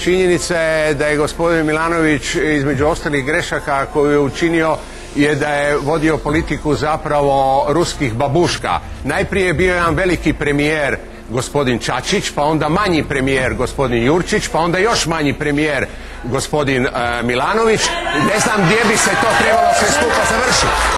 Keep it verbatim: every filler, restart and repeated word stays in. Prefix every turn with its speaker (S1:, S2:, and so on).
S1: Činjenica je da je gospodin Milanović između ostalih grešaka koju je učinio je da je vodio politiku zapravo ruskih babuška. Najprije je bio jedan veliki premijer gospodin Čačić, pa onda manji premijer gospodin Jurčić, pa onda još manji premijer gospodin uh, Milanović. Ne znam gdje bi se to trebalo sve skupa završiti.